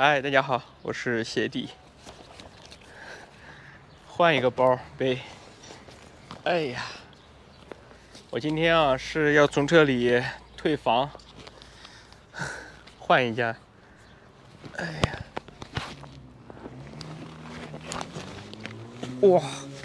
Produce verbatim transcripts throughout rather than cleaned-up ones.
嗨，大家好，我是鞋弟。换一个包背。哎呀，我今天啊是要从这里退房，换一家。哎呀，哇，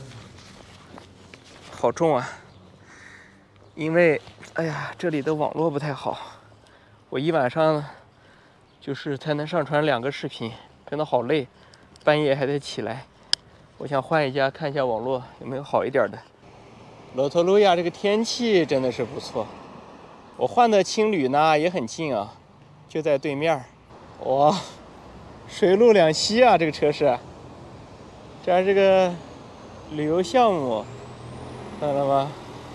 好重啊！因为哎呀，这里的网络不太好，我一晚上就是才能上传两个视频，真的好累，半夜还得起来。我想换一家看一下网络有没有好一点的。罗托鲁亚这个天气真的是不错，我换的青旅呢也很近啊，就在对面。哇，水陆两栖啊，这个车是，这还是个旅游项目，看到了吗？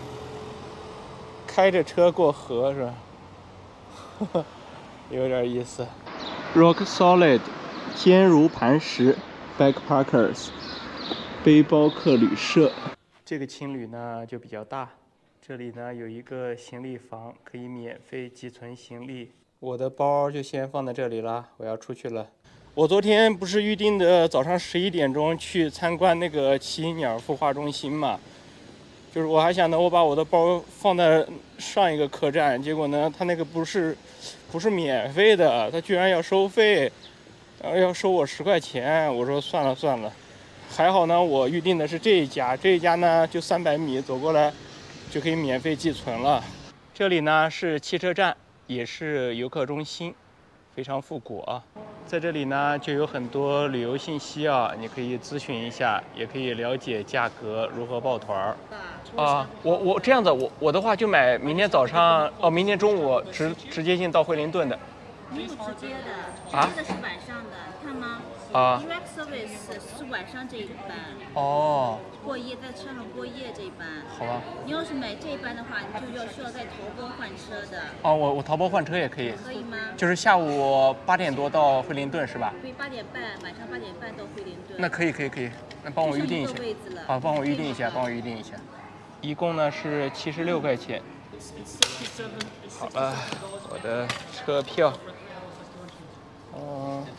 开着车过河是吧？有点意思。Rock Solid 坚如磐石 Backpackers 背包客旅社。这个青旅呢就比较大，这里呢有一个行李房，可以免费寄存行李。我的包就先放在这里了，我要出去了。我昨天不是预定的早上十一点钟去参观那个奇异鸟孵化中心嘛？就是我还想呢，我把我的包放在上一个客栈，结果呢，他那个不是不是免费的，他居然要收费，然后要收我十块钱。我说算了算了，还好呢，我预定的是这一家，这一家呢就三百米走过来就可以免费寄存了。这里呢是汽车站，也是游客中心，非常复古啊。在这里呢就有很多旅游信息啊，你可以咨询一下，也可以了解价格，如何抱团儿。啊，我我这样子，我我的话就买明天早上哦，明天中午直直接进到惠灵顿的。 没有直接的， 啊直接的是晚上的，看吗？ 啊 Direct service 是晚上这一班， 哦， 过夜在车上过夜这一班。 好吧。 你要是买这一班的话，你就要需要在头波换车的。 哦，我我淘宝换车也可以。 可以吗？ 就是下午八点多到惠灵顿是吧？ 对，八点半，晚上八点半到惠灵顿。 那可以可以可以，那帮我预定一下。 位子了。 啊，帮我预定一下，帮我预定一下。一共呢是七十六块钱。好了，我的车票。嗯，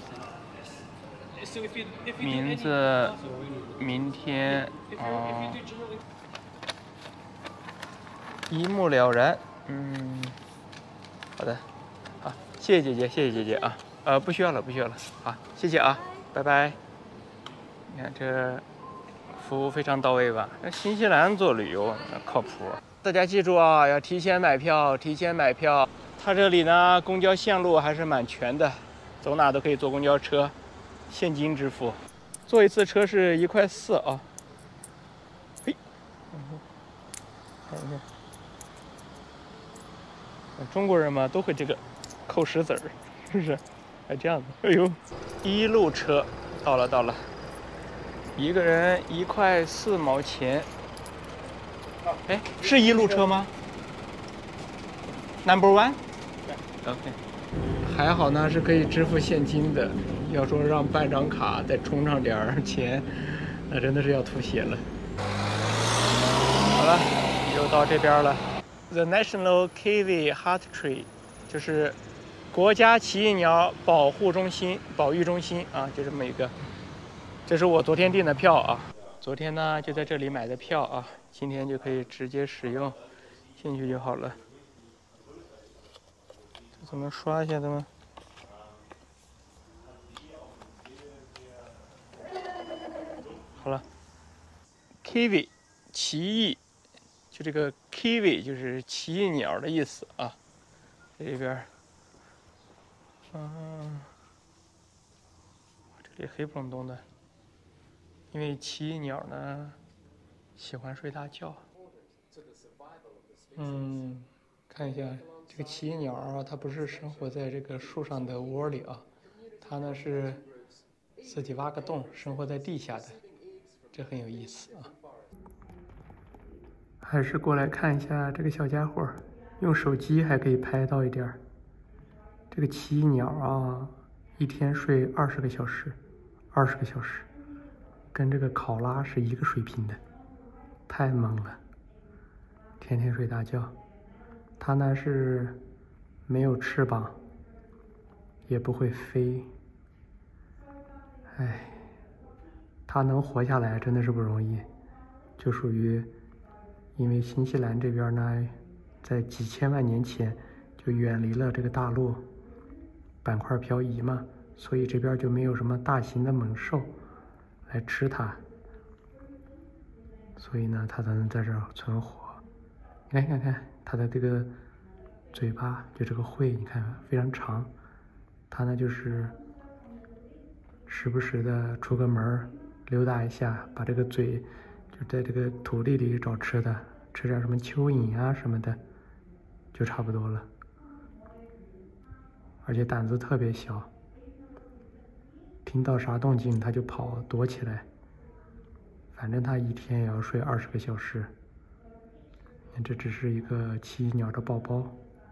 名字，明天，嗯，一目了然。嗯，好的，好，谢谢姐姐，谢谢姐姐啊。呃，不需要了，不需要了。好，谢谢啊，拜拜。你看这服务非常到位吧？那新西兰做旅游靠谱。大家记住啊，要提前买票，提前买票。它这里呢，公交线路还是蛮全的，走哪都可以坐公交车，现金支付。坐一次车是一块四啊。嘿，看一下，中国人嘛都会这个扣石子儿，是不是？还这样子。哎呦，一路车到了到了。一个人一块四毛钱。哎，是一路车吗 ？Number one。OK。还好呢，是可以支付现金的。要说让办张卡再充上点儿钱，那真的是要吐血了。好了，又到这边了。The National Kiwi Heart Tree， 就是国家奇异鸟保护中心、保育中心啊，就这么一个。这是我昨天订的票啊，昨天呢就在这里买的票啊，今天就可以直接使用，进去就好了。这怎么刷一下的吗？好了 ，kiwi， 奇异，就这个 kiwi 就是奇异鸟的意思啊，这边，嗯，这里黑不隆咚的。因为奇异鸟呢喜欢睡大觉。嗯，看一下这个奇异鸟啊，它不是生活在这个树上的窝里啊，它呢是自己挖个洞，生活在地下的，这很有意思啊。还是过来看一下这个小家伙，用手机还可以拍到一点儿。这个奇异鸟啊，一天睡二十个小时，二十个小时。跟这个考拉是一个水平的，太猛了，天天睡大觉。它呢是没有翅膀，也不会飞， 唉，它能活下来真的是不容易，就属于因为新西兰这边呢，在几千万年前就远离了这个大陆，板块漂移嘛，所以这边就没有什么大型的猛兽来吃它，所以呢，它才能在这儿存活。你看，看看它的这个嘴巴，就这个喙，你看非常长，它呢就是时不时的出个门溜达一下，把这个嘴就在这个土地里找吃的，吃点什么蚯蚓啊什么的，就差不多了。而且胆子特别小，听到啥动静它就跑躲起来。反正它一天也要睡二十个小时。这只是一个奇异鸟的宝宝，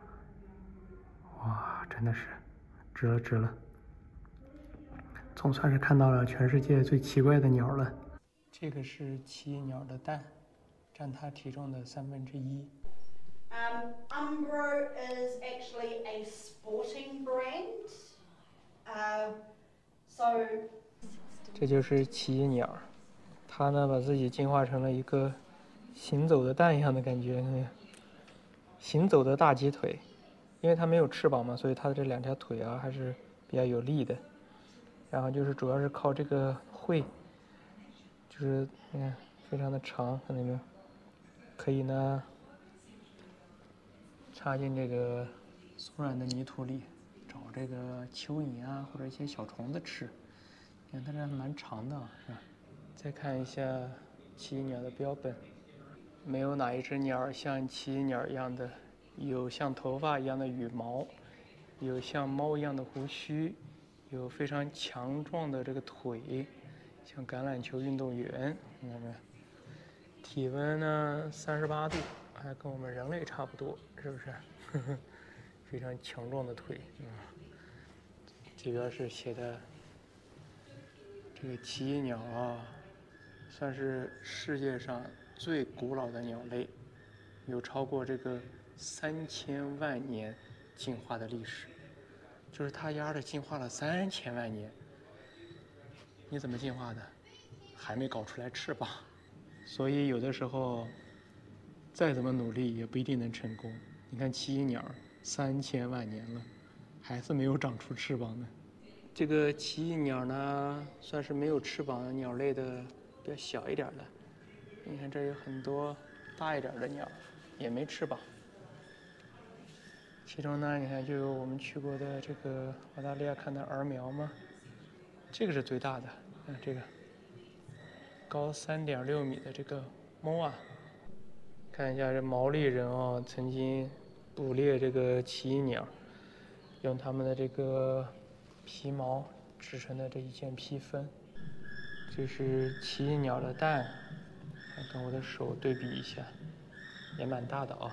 哇，真的是值了值了，总算是看到了全世界最奇怪的鸟了。这个是奇异鸟的蛋，占它体重的三分之一。 Um, Umbro is actually a sporting brand. Uh, so 这就是奇异鸟，它呢把自己进化成了一个行走的蛋一样的感觉，行走的大鸡腿，因为它没有翅膀嘛，所以它的这两条腿啊还是比较有力的。然后就是主要是靠这个喙，就是你看非常的长，看到没有？可以呢插进这个松软的泥土里，找这个蚯蚓啊或者一些小虫子吃。你看它这还蛮长的，是吧？再看一下奇异鸟的标本，没有哪一只鸟像奇异鸟一样的，有像头发一样的羽毛，有像猫一样的胡须，有非常强壮的这个腿，像橄榄球运动员，看到没？体温呢三十八度，还跟我们人类差不多，是不是？呵呵，非常强壮的腿。嗯，这边是写的这个奇异鸟啊，算是世界上最古老的鸟类，有超过这个三千万年进化的历史，就是它丫的进化了三千万年。你怎么进化的？还没搞出来翅膀，所以有的时候再怎么努力也不一定能成功。你看奇异鸟三千万年了，还是没有长出翅膀呢。这个奇异鸟呢，算是没有翅膀的鸟类的比较小一点的。你看这有很多大一点的鸟，也没翅膀。其中呢，你看就有我们去过的这个澳大利亚看的儿苗嘛，这个是最大的，看这个高三点六米的这个猫啊。看一下这毛利人啊，曾经捕猎这个奇异鸟，用他们的这个皮毛制成的这一件披风。这是奇异鸟的蛋，跟我的手对比一下，也蛮大的啊。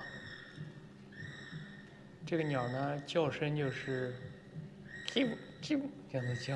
这个鸟呢，叫声就是啾啾这样的叫。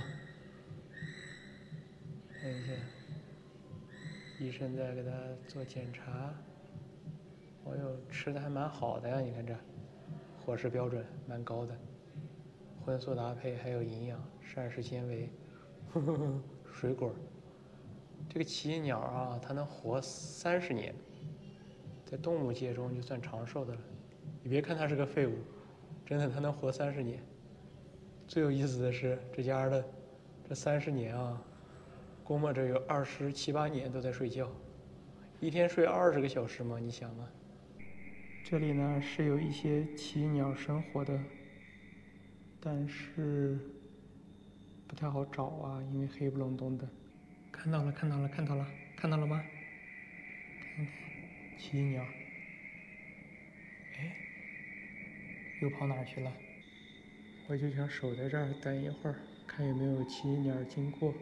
看一下，医生在给它做检查。哦呦，吃的还蛮好的呀！你看这，伙食标准蛮高的，荤素搭配，还有营养，膳食纤维，呵呵呵，水果。这个奇异鸟啊，它能活三十年，在动物界中就算长寿的了。你别看它是个废物，真的它能活三十年。最有意思的是，这家的这三十年啊，估摸着有二十七八年都在睡觉，一天睡二十个小时吗？你想啊。这里呢是有一些奇异鸟生活的，但是不太好找啊，因为黑不隆咚的。看到了，看到了，看到了，看到了吗？看看奇异鸟，哎，又跑哪儿去了？我就想守在这儿等一会儿，看有没有奇异鸟经过。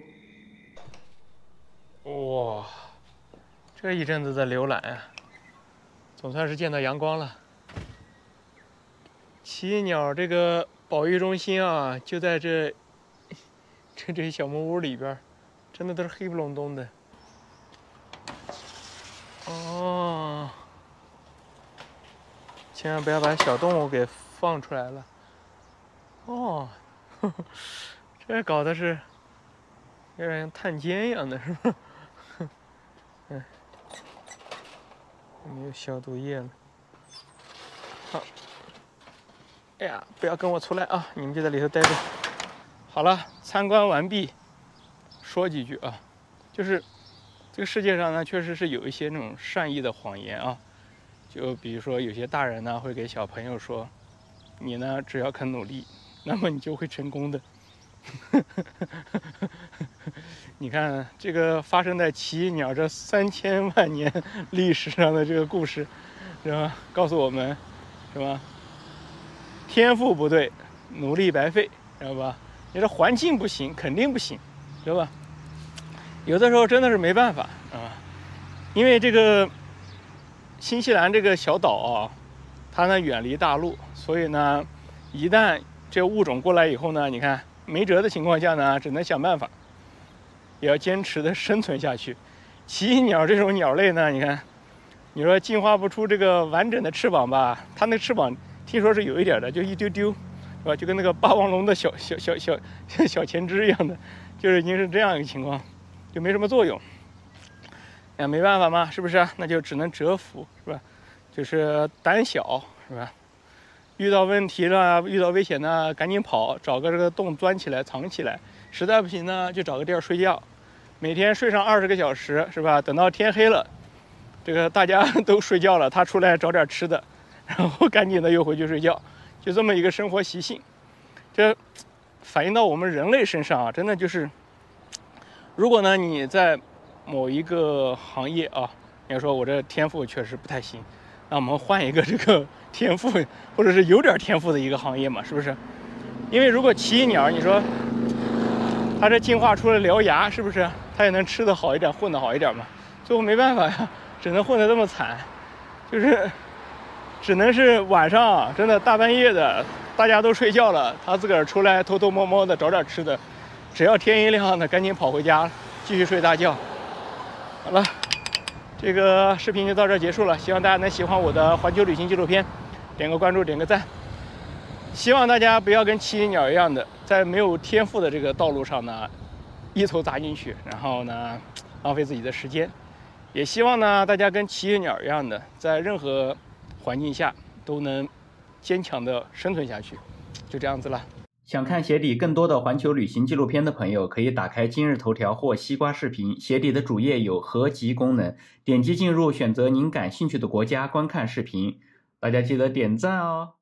哇，这一阵子的浏览啊，总算是见到阳光了。奇异鸟这个保育中心啊，就在这这这小木屋里边，真的都是黑不隆咚的。哦，千万不要把小动物给放出来了。哦，呵呵，这搞的是有点像探监一样的，是吧？嗯，没有消毒液了。好，哎呀，不要跟我出来啊！你们就在里头待着。好了，参观完毕。说几句啊，就是这个世界上呢，确实是有一些那种善意的谎言啊。就比如说，有些大人呢会给小朋友说：“你呢，只要肯努力，那么你就会成功的。”你看，这个发生在奇异鸟这三千万年历史上的这个故事，是吧？告诉我们，是吧？天赋不对，努力白费，知道吧？你这环境不行，肯定不行，知道吧？有的时候真的是没办法啊，因为这个新西兰这个小岛啊，它呢远离大陆，所以呢，一旦这个物种过来以后呢，你看没辙的情况下呢，只能想办法，也要坚持的生存下去。奇异鸟这种鸟类呢，你看，你说进化不出这个完整的翅膀吧，它那翅膀听说是有一点的，就一丢丢，是吧？就跟那个霸王龙的小小小小小小前肢一样的，就是已经是这样一个情况。就没什么作用，哎，没办法嘛，是不是？那就只能蛰伏，是吧？就是胆小，是吧？遇到问题了，遇到危险呢，赶紧跑，找个这个洞钻起来藏起来。实在不行呢，就找个地儿睡觉，每天睡上二十个小时，是吧？等到天黑了，这个大家都睡觉了，他出来找点吃的，然后赶紧的又回去睡觉，就这么一个生活习性。这反映到我们人类身上啊，真的就是。如果呢你在某一个行业啊，你要说我这天赋确实不太行，那我们换一个这个天赋或者是有点天赋的一个行业嘛，是不是？因为如果奇异鸟，你说它这进化出了獠牙，是不是？它也能吃得好一点，混得好一点嘛？最后没办法呀，只能混得这么惨，就是只能是晚上真的大半夜的，大家都睡觉了，它自个儿出来偷偷摸摸的找点吃的。只要天一亮呢，赶紧跑回家，继续睡大觉。好了，这个视频就到这儿结束了。希望大家能喜欢我的环球旅行纪录片，点个关注，点个赞。希望大家不要跟奇异鸟一样的，在没有天赋的这个道路上呢，一头扎进去，然后呢，浪费自己的时间。也希望呢，大家跟奇异鸟一样的，在任何环境下都能坚强的生存下去。就这样子了。想看鞋底更多的环球旅行纪录片的朋友，可以打开今日头条或西瓜视频，鞋底的主页有合集功能，点击进入，选择您感兴趣的国家观看视频。大家记得点赞哦。